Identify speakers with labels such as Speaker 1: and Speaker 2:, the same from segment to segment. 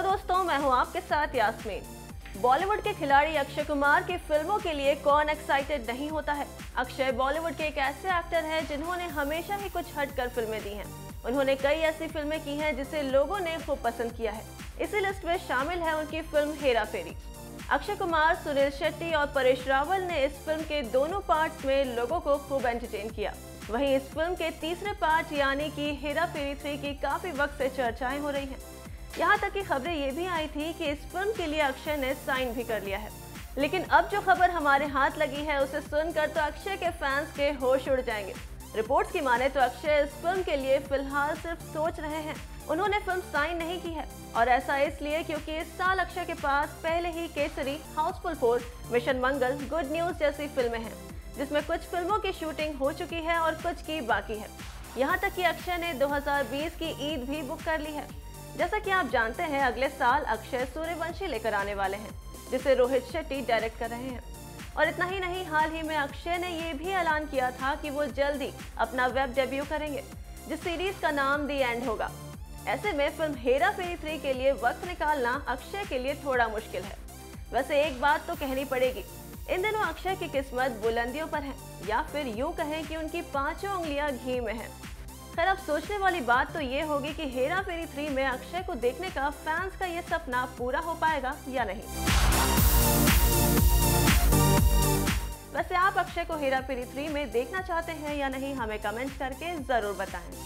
Speaker 1: दोस्तों, मैं हूं आपके साथ यास्मीन। बॉलीवुड के खिलाड़ी अक्षय कुमार की फिल्मों के लिए कौन एक्साइटेड नहीं होता है। अक्षय बॉलीवुड के एक ऐसे एक्टर हैं जिन्होंने हमेशा ही कुछ हटकर फिल्में दी हैं। उन्होंने कई ऐसी फिल्में की हैं जिसे लोगों ने खूब पसंद किया है। इसी लिस्ट में शामिल है उनकी फिल्म हेरा फेरी। अक्षय कुमार, सुनील शेट्टी और परेश रावल ने इस फिल्म के दोनों पार्ट्स में लोगों को खूब एंटरटेन किया। वहीं इस फिल्म के तीसरे पार्ट यानी कि हेरा फेरी 3 की काफी वक्त से चर्चाएं हो रही हैं। यहाँ तक कि खबरें ये भी आई थी कि इस फिल्म के लिए अक्षय ने साइन भी कर लिया है। लेकिन अब जो खबर हमारे हाथ लगी है उसे सुनकर तो अक्षय के फैंस के होश उड़ जाएंगे। रिपोर्ट्स की माने तो अक्षय इस फिल्म के लिए फिलहाल सिर्फ सोच रहे हैं, उन्होंने फिल्म साइन नहीं की है। और ऐसा इसलिए क्योंकि इस साल अक्षय के पास पहले ही Kesari, Housefull 4, mission Mangal, good news जैसी फिल्में हैं, जिसमें कुछ फिल्मों की शूटिंग हो चुकी है और कुछ की बाकी है। यहाँ तक कि अक्षय ने 2020 की ईद भी बुक कर ली है। जैसा कि आप जानते हैं, अगले साल अक्षय सूर्यवंशी लेकर आने वाले हैं, जिसे रोहित शेट्टी डायरेक्ट कर रहे हैं। और इतना ही नहीं, हाल ही में अक्षय ने ये भी ऐलान किया था कि वो जल्दी अपना वेब डेब्यू करेंगे, जिस सीरीज का नाम दी एंड होगा। ऐसे में फिल्म हेरा फेरी 3 के लिए वक्त निकालना अक्षय के लिए थोड़ा मुश्किल है। वैसे एक बात तो कहनी पड़ेगी, इन दिनों अक्षय की किस्मत बुलंदियों पर है, या फिर यूं कहें कि उनकी पांचों उंगलियां घी में हैं। खैर, अब सोचने वाली बात तो ये होगी कि हेरा फेरी 3 में अक्षय को देखने का फैंस का ये सपना पूरा हो पाएगा या नहीं। वैसे आप अक्षय को हेरा फेरी 3 में देखना चाहते हैं या नहीं, हमें कमेंट करके जरूर बताएं।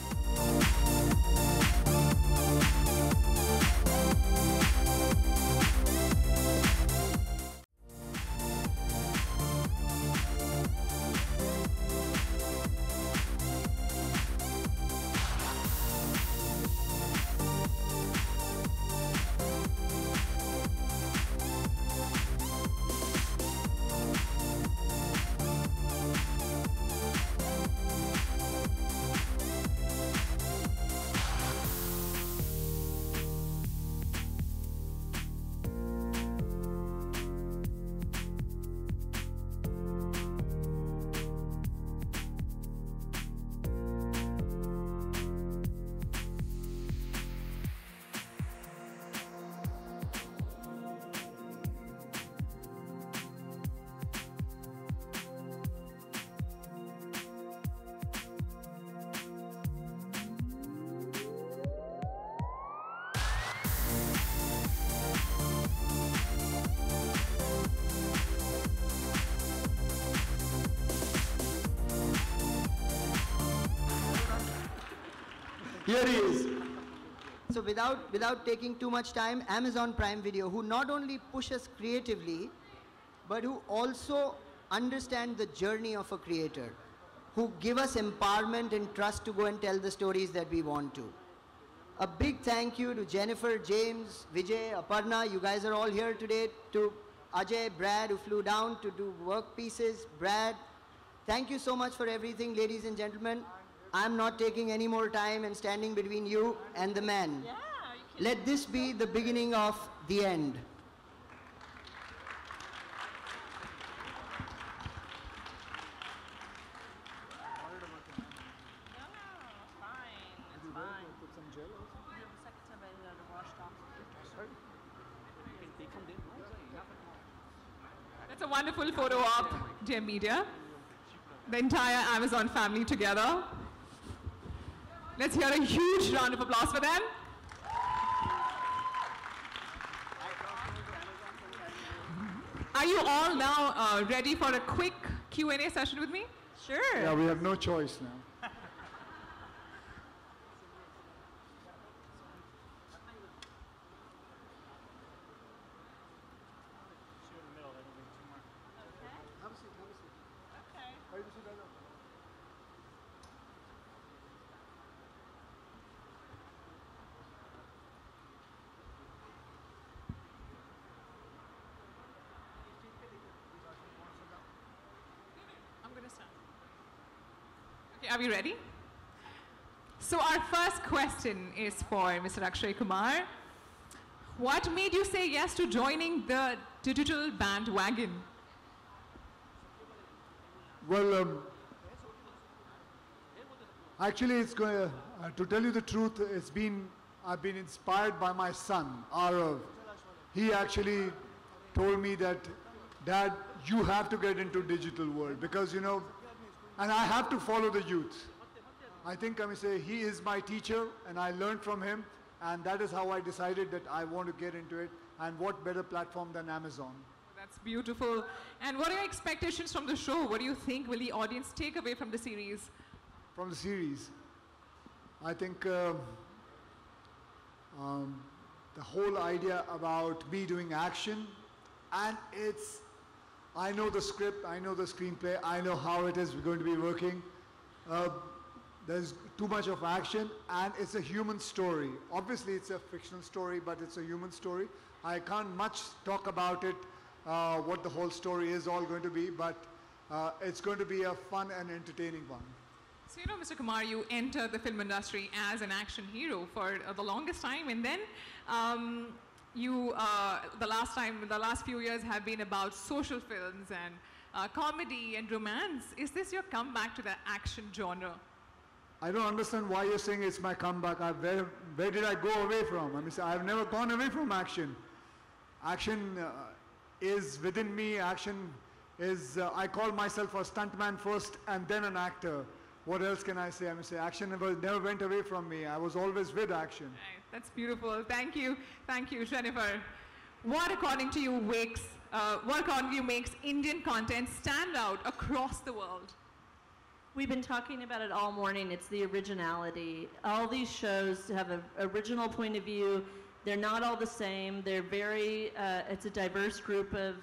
Speaker 2: Here he is. So without taking too much time, Amazon Prime Video, who not only pushes creatively, but who also understand the journey of a creator, who give us empowerment and trust to go and tell the stories that we want to. A big thank you to Jennifer, James, Vijay, Aparna. You guys are all here today. To Ajay, Brad, who flew down to do work pieces. Brad, thank you so much for everything, ladies and gentlemen. I'm not taking any more time and standing between you and the man.
Speaker 3: Yeah,
Speaker 2: let this be the beginning of the end.
Speaker 3: That's a wonderful photo of Gem Media, the entire Amazon family together. Let's hear a huge round of applause for them. Are you all now ready for a quick Q&A session with me? Sure.
Speaker 4: Yeah, we have no choice now.
Speaker 3: Okay, are we ready? So our first question is for Mr. Akshay Kumar. What made you say yes to joining the digital bandwagon?
Speaker 4: Well, actually, it's going to tell you the truth, it's been I've been inspired by my son, Arav. He actually told me that, Dad, you have to get into digital world because, you know, and I have to follow the youth. I think I may say he is my teacher and I learned from him, and that is how I decided that I want to get into it, and what better platform than Amazon.
Speaker 3: That's beautiful. And what are your expectations from the show? What do you think will the audience take away from the series?
Speaker 4: From the series, I think the whole idea about me doing action, and I know the script, I know the screenplay, I know how it is going to be working. There's too much of action, and it's a human story. Obviously, it's a fictional story, but it's a human story. I can't much talk about it, what the whole story is all going to be, but it's going to be a fun and entertaining one.
Speaker 3: So, you know, Mr. Kumar, you entered the film industry as an action hero for the longest time, and then the last few years have been about social films and comedy and romance. Is this your comeback to the action genre?
Speaker 4: I don't understand why you're saying it's my comeback. Where did I go away from? I mean, I've never gone away from action. Action is within me. Action is, I call myself a stuntman first and then an actor. What else can I say? I mean, action never went away from me. I was always with action.
Speaker 3: Right. That's beautiful. Thank you. Thank you, Jennifer. What according to you makes Indian content stand out across the world?
Speaker 5: We've been talking about it all morning. It's the originality. All these shows have an original point of view. They're not all the same. They're very, it's a diverse group of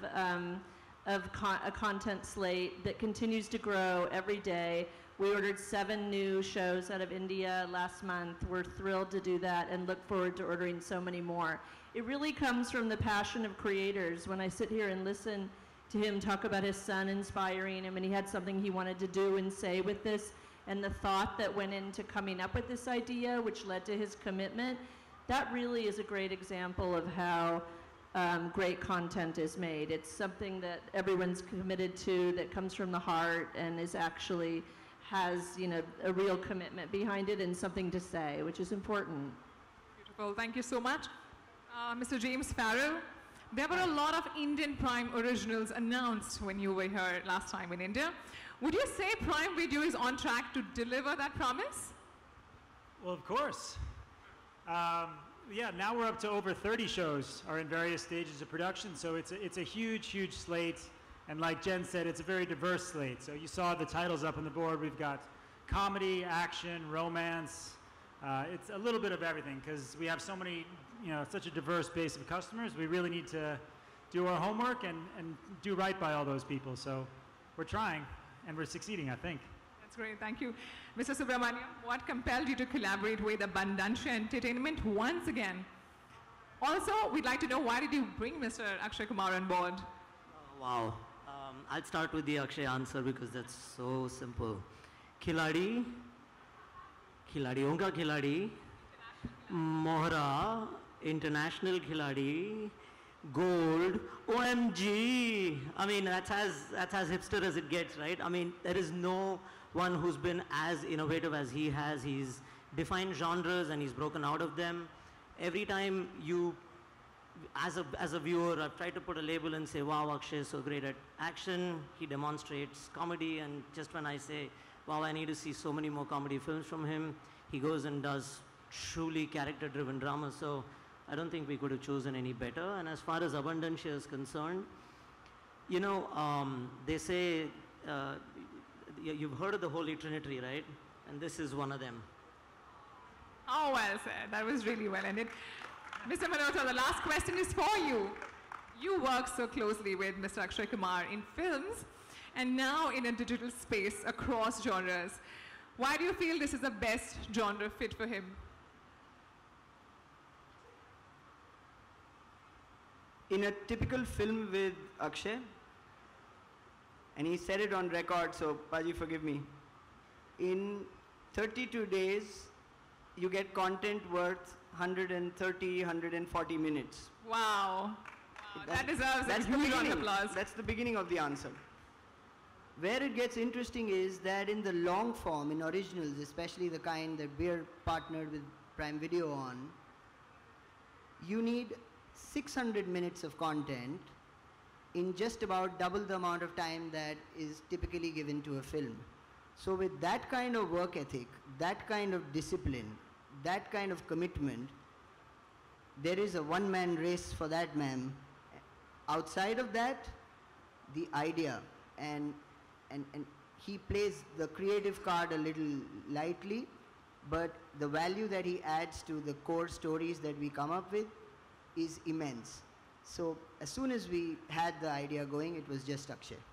Speaker 5: a content slate that continues to grow every day. We ordered 7 new shows out of India last month. We're thrilled to do that and look forward to ordering so many more. It really comes from the passion of creators. When I sit here and listen to him talk about his son inspiring him, and he had something he wanted to do and say with this, and the thought that went into coming up with this idea, which led to his commitment, that really is a great example of how great content is made. It's something that everyone's committed to, that comes from the heart, and is actually has, you know, a real commitment behind it and something to say, which is important.
Speaker 3: Beautiful. Thank you so much. Mr. James Farrell, there were a lot of Indian Prime originals announced when you were here last time in India. Would you say Prime Video is on track to deliver that promise?
Speaker 6: Well, of course. Yeah, now we're up to over 30 shows are in various stages of production, so it's a huge, huge slate. And like Jen said, it's a very diverse slate. So you saw the titles up on the board. We've got comedy, action, romance. It's a little bit of everything because we have so many, you know, such a diverse base of customers. We really need to do our homework and do right by all those people. So we're trying and we're succeeding, I think.
Speaker 3: That's great. Thank you. Mr. Subramaniam, what compelled you to collaborate with Abundancia Entertainment once again? Also, we'd like to know, why did you bring Mr. Akshay Kumar on board?
Speaker 7: Wow. I'll start with the Akshay answer because that's so simple. Khiladi, Khiladiyon ka Khiladi, Mohra, International Khiladi, Gold, OMG. I mean, that's as hipster as it gets, right? I mean, there is no one who's been as innovative as he has. He's defined genres and he's broken out of them. Every time you, as a viewer, I've tried to put a label and say, wow, Akshay is so great at action. He demonstrates comedy, and just when I say, wow, I need to see so many more comedy films from him, he goes and does truly character-driven drama. So I don't think we could have chosen any better. And as far as Abundancia is concerned, you know, they say, you've heard of the Holy Trinity, right? And this is one of them.
Speaker 3: Oh, well said. That was really well ended. Mr. Malhotra, the last question is for you. You work so closely with Mr. Akshay Kumar in films and now in a digital space across genres. Why do you feel this is the best genre fit for him?
Speaker 2: In a typical film with Akshay, and he said it on record, so Paji, forgive me. In 32 days, you get content worth 130, 140 minutes.
Speaker 3: Wow. That deserves a huge round of applause.
Speaker 2: That's the beginning of the answer. Where it gets interesting is that in the long form, in originals, especially the kind that we're partnered with Prime Video on, you need 600 minutes of content in just about double the amount of time that is typically given to a film. So with that kind of work ethic, that kind of discipline, that kind of commitment, there is a one-man race for that, ma'am. Outside of that, the idea, and he plays the creative card a little lightly, but the value that he adds to the core stories that we come up with is immense. So as soon as we had the idea going, it was just Akshay.